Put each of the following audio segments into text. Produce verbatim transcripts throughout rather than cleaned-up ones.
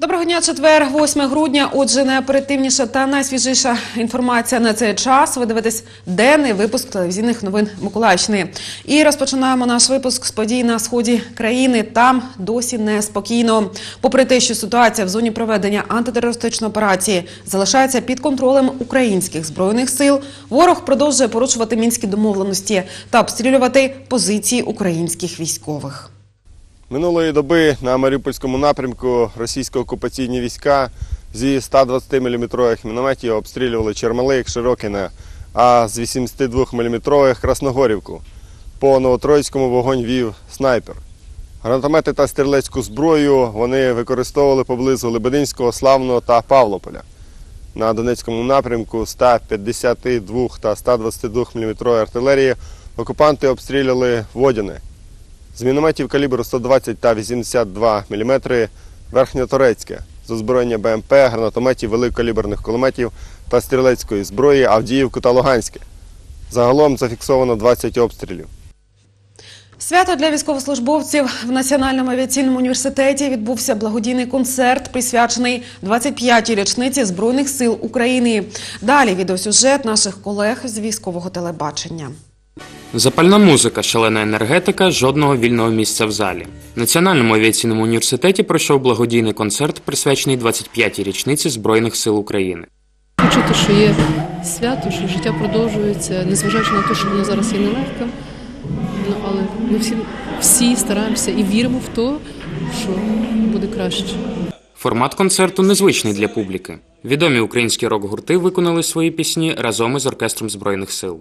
Доброго дня, четвер, восьме грудня. Отже, найоперативніша та найсвіжіша інформація на цей час. Ви дивитесь денний випуск телевізійних новин Миколаївщини. І розпочинаємо наш випуск з подій на сході країни. Там досі неспокійно. Попри те, що ситуація в зоні проведення антитерористичної операції залишається під контролем українських збройних сил, ворог продовжує порушувати мінські домовленості та обстрілювати позиції українських військових. Минулої доби на Маріупольському напрямку російсько-окупаційні війська зі ста двадцятиміліметрових мінометів обстрілювали Чермалик, Широкине, а з вісімдесятидвоміліметрових – Красногорівку. По Новотроїцькому вогонь вів снайпер. Гранатомети та стрілецьку зброю вони використовували поблизу Лебединського, Славного та Павлополя. На Донецькому напрямку ста п'ятдесяти двох та ста двадцяти двох міліметрової артилерії окупанти обстріляли Водяне. З мінометів калібру сто двадцять та вісімдесят два міліметри Верхньоторецьке, з озброєння Б М Пе, гранатометів, великокаліберних кулеметів та стрілецької зброї Авдіївку та Луганське. Загалом зафіксовано двадцять обстрілів. Свято для військовослужбовців. В Національному авіаційному університеті відбувся благодійний концерт, присвячений двадцять п'ятій річниці Збройних сил України. Далі відеосюжет наших колег з військового телебачення. Запальна музика, шалена енергетика, жодного вільного місця в залі. В Національному авіаційному університеті пройшов благодійний концерт, присвячений двадцять п'ятій річниці Збройних сил України. Почути, що є свято, що життя продовжується, незважаючи на те, що воно зараз є нелегким, ну, але ми всі, всі стараємося і віримо в те, що буде краще. Формат концерту незвичний для публіки. Відомі українські рок-гурти виконали свої пісні разом із оркестром Збройних сил.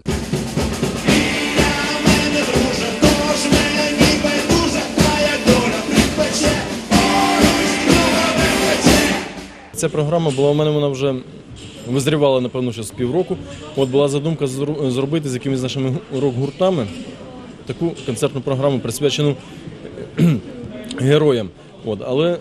Ця програма була у мене, вона вже визрівала, напевно, ще з півроку. От була задумка зробити з якимись нашими рок-гуртами таку концертну програму, присвячену героям. От, але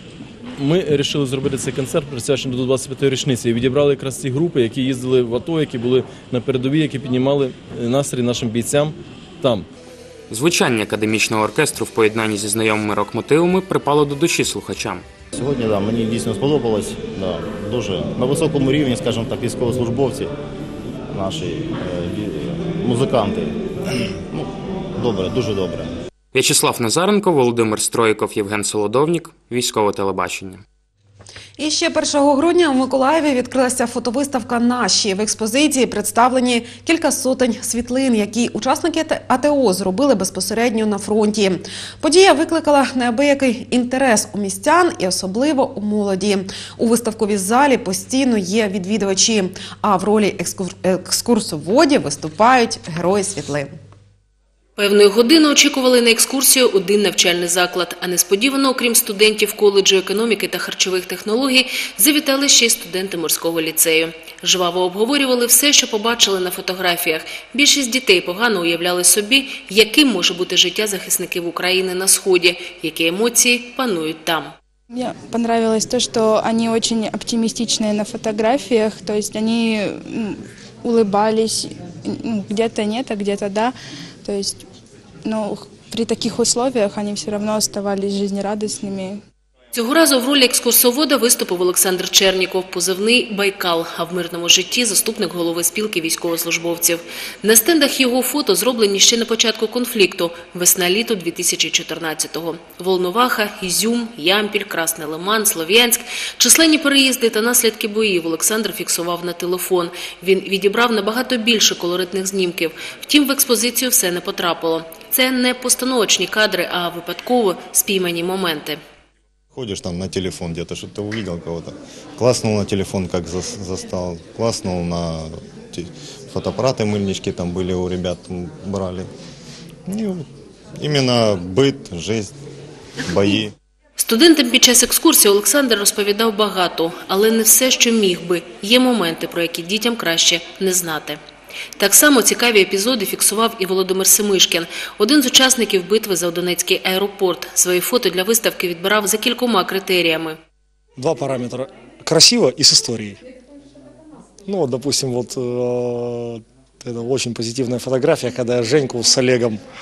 ми вирішили зробити цей концерт, присвячений до двадцять п'ятої річниці. І відібрали якраз ці групи, які їздили в АТО, які були на передовій, які піднімали настрій нашим бійцям там. Звучання академічного оркестру в поєднанні зі знайомими рок-мотивами припало до душі слухачам. Сьогодні, да, мені дійсно сподобалось, да, дуже на високому рівні, скажімо так, військовослужбовці, наші е, музиканти. Ну, добре, дуже добре. В'ячеслав Назаренко, Володимир Строїков, Євген Солодовнік, Військове телебачення. І ще першого грудня у Миколаєві відкрилася фотовиставка «Наші». В експозиції представлені кілька сотень світлин, які учасники А Те О зробили безпосередньо на фронті. Подія викликала неабиякий інтерес у містян і особливо у молоді. У виставковій залі постійно є відвідувачі, а в ролі екскур... екскурсоводів виступають герої світлин. Певної години очікували на екскурсію один навчальний заклад, а несподівано, окрім студентів коледжу економіки та харчових технологій, завітали ще й студенти морського ліцею. Жваво обговорювали все, що побачили на фотографіях. Більшість дітей погано уявляли собі, яким може бути життя захисників України на Сході, які емоції панують там. Мне понравилось то, что они очень оптимистичные на фотографиях, то есть они улыбались, где-то нет, а где-то да. То есть, ну, при таких условиях они все равно оставались жизнерадостными. Цього разу в ролі екскурсовода виступив Олександр Черніков, позивний «Байкал», а в мирному житті – заступник голови спілки військовослужбовців. На стендах його фото зроблені ще на початку конфлікту – весна-літо дві тисячі чотирнадцятого. Волноваха, Ізюм, Ямпіль, Красний Лиман, Слов'янськ. Численні переїзди та наслідки боїв Олександр фіксував на телефон. Він відібрав набагато більше колоритних знімків. Втім, в експозицію все не потрапило. Це не постановочні кадри, а випадково спіймані моменти. Ходишь там на телефон где-то, что-то увидел кого-то, класснул на телефон, как застал, класснул на фотоаппараты, мыльнички там были у ребят, там брали. И именно быт, жизнь, бої. Студентам під час екскурсії Олександр розповідав багато, але не все, що міг би. Є моменти, про які дітям краще не знати. Так само цікаві епізоди фіксував і Володимир Семишкін, один з учасників битви за Донецький аеропорт. Свої фото для виставки відбирав за кількома критеріями. Два параметра – красиво и с историей. Ну, вот, допустим, вот э, это очень позитивная фотография, когда я Женьку с Олегом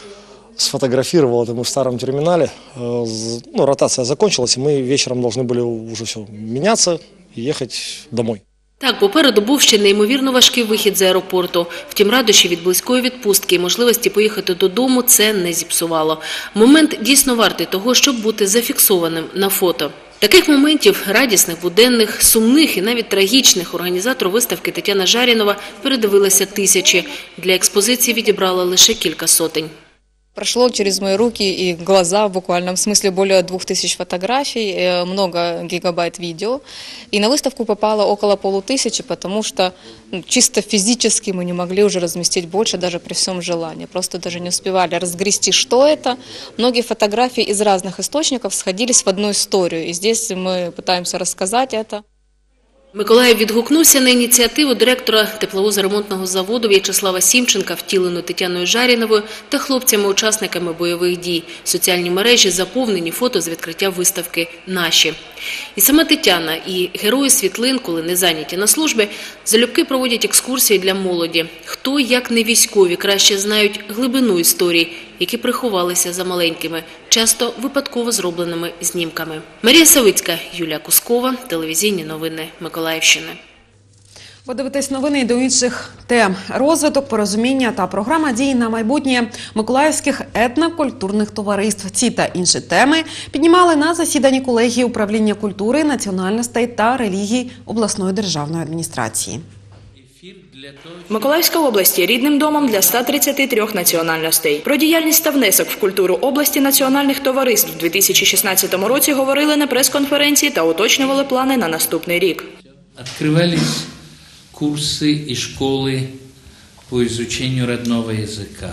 сфотографировал это мы в старом терминале. Э, з- Ну, ротация закончилась, и мы вечером должны были уже все меняться и ехать домой. Так, попереду був ще неймовірно важкий вихід з аеропорту. Втім, радощі від близької відпустки і можливості поїхати додому це не зіпсувало. Момент дійсно вартий того, щоб бути зафіксованим на фото. Таких моментів – радісних, буденних, сумних і навіть трагічних – організатор виставки Тетяна Жарінова передивилася тисячі. Для експозиції відібрала лише кілька сотень. Прошло через мои руки и глаза в буквальном смысле более двух тысяч фотографий, э, много гигабайт видео. И на выставку попало около полутысячи, потому что ну, чисто физически мы не могли уже разместить больше, даже при всем желании. Просто даже не успевали разгрести, что это. Многие фотографии из разных источников сходились в одну историю. И здесь мы пытаемся рассказать это. Миколаїв відгукнувся на ініціативу директора тепловозоремонтного заводу В'ячеслава Сімченка, втілену Тетяною Жаріновою та хлопцями-учасниками бойових дій. Соціальні мережі заповнені фото з відкриття виставки «Наші». І сама Тетяна, і герої світлин, коли не зайняті на службі, залюбки проводять екскурсії для молоді. Хто, як не військові, краще знають глибину історій, які приховалися за маленькими, часто випадково зробленими знімками. Марія Савицька, Юлія Кускова, телевізійні новини Миколаївщини. Подивитись новини й до інших тем. Розвиток, порозуміння та програма дій на майбутнє миколаївських етнокультурних товариств. Ці та інші теми піднімали на засіданні колегії управління культури, національностей та релігій обласної державної адміністрації. Миколаївська область є рідним домом для ста тридцяти трьох національностей. Про діяльність та внесок в культуру області національних товариств в дві тисячі шістнадцятому році говорили на прес-конференції та уточнювали плани на наступний рік. Открывались курсы и школы по изучению родного языка.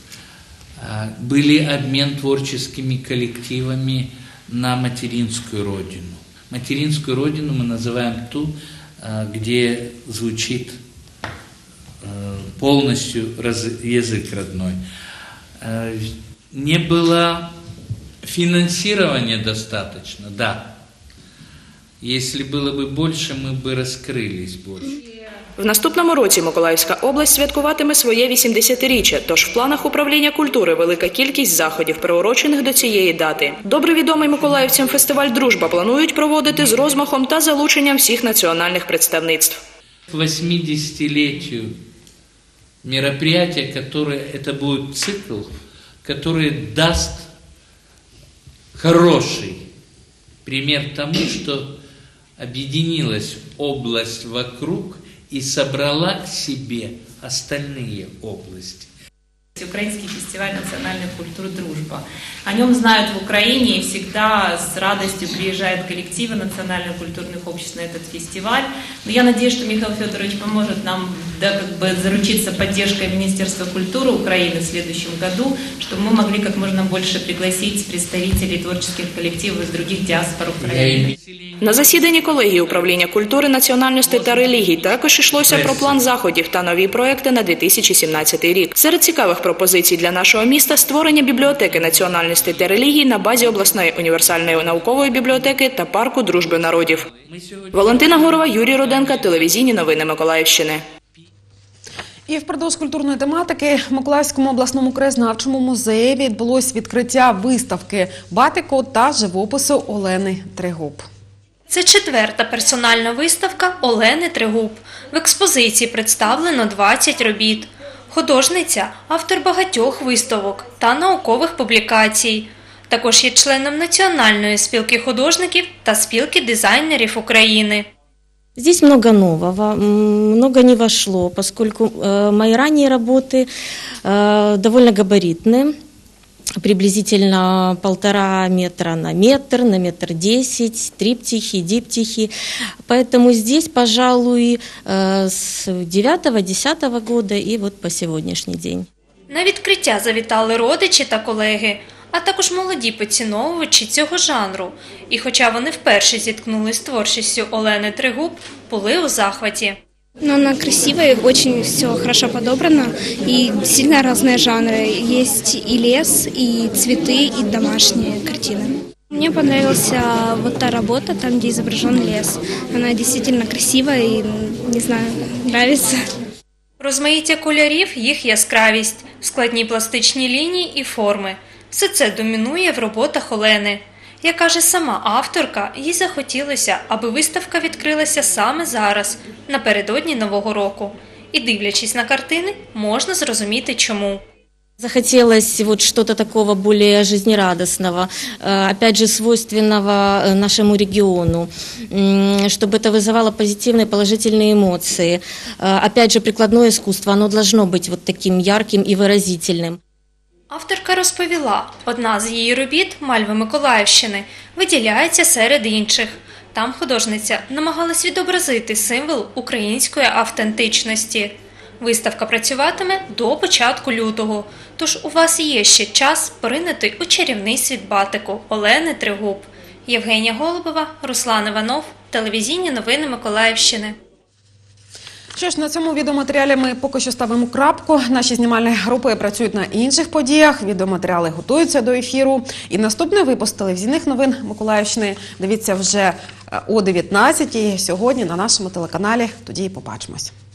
Были обмен творческими коллективами на материнскую родину. Материнскую родину мы называем ту, где звучит полностью язык родной. Не было финансирования достаточно, да. Если было бы больше, мы бы раскрылись больше. В наступному році Миколаївська область святкуватиме своє вісімдесятиріччя, тож в планах управління культури велика кількість заходів, приурочених до цієї дати. Добре відомий миколаївцям фестиваль «Дружба» планують проводити з розмахом та залученням всіх національних представництв. К восьмидесятилетию мероприятия, которое, это будет цикл, который даст хороший пример тому, что объединилась область вокруг и собрала к себе остальные области. Украинский фестиваль национальной культуры «Дружба». О нем знают в Украине, и всегда с радостью приезжают коллективы национальных культурных обществ на этот фестиваль. Но я надеюсь, что Михаил Федорович поможет нам, да, как бы заручиться поддержкой Министерства культуры Украины в следующем году, чтобы мы могли как можно больше пригласить представителей творческих коллективов из других диаспор Украины. На засіданні колегії управління культури, національностей та релігій також йшлося про план заходів та нові проекти на дві тисячі сімнадцятий рік. Серед цікавих пропозицій для нашого міста – створення бібліотеки національностей та релігій на базі обласної універсальної наукової бібліотеки та парку дружби народів. Валентина Горова, Юрій Руденко, телевізійні новини Миколаївщини. І впродовж культурної тематики в Миколаївському обласному краєзнавчому музеї відбулось відкриття виставки батику та живопису Олени Трегуб. Це четверта персональна виставка Олени Трегуб. В експозиції представлено двадцять робіт. Художниця – автор багатьох виставок та наукових публікацій. Також є членом Національної спілки художників та спілки дизайнерів України. Здесь много нового, много не вошло, поскольку э, мои ранние работы э, довольно габаритные, приблизительно полтора метра на метр, на метр десять, триптихи, диптихи. Поэтому здесь, пожалуй, э, с девятого-десятого года и вот по сегодняшний день. На відкриття завітали родичі та колеги, а також молоді поціновувачі цього жанру. І хоча вони вперше зіткнулись з творчістю Олени Трегуб, були у захваті. Но она красивая, очень все хорошо подобрано, и сильно разные жанры. Есть и лес, и цветы, и домашние картины. Мне понравилась вот та работа, там, где изображен лес. Она действительно красивая и, не знаю, нравится. Розмаїття кольорів – їх яскравість, складні пластичні лінії і форми. Все це домінує в роботах Олени. Як каже сама авторка, їй захотілося, аби виставка відкрилася саме зараз, напередодні Нового року. І дивлячись на картини, можна зрозуміти чому. Захотелось вот что-то такого более жизнерадостного, опять же свойственного нашему региону, чтобы это вызывало позитивные, положительные эмоции. Опять же, прикладное искусство, оно должно быть вот таким ярким и выразительным. Авторка розповіла, одна з її робіт «Мальви Миколаївщини» виділяється серед інших. Там художниця намагалась відобразити символ української автентичності. Виставка працюватиме до початку лютого, тож у вас є ще час поринути у чарівний світ батику Олени Трегуб. Євгенія Голубова, Руслан Іванов, телевізійні новини Миколаївщини. Що ж, на цьому відеоматеріалі ми поки що ставимо крапку. Наші знімальні групи працюють на інших подіях, відеоматеріали готуються до ефіру. І наступний випуск телевізійних новин Миколаївщини дивіться вже о дев'ятнадцятій сьогодні на нашому телеканалі. Тоді і побачимось.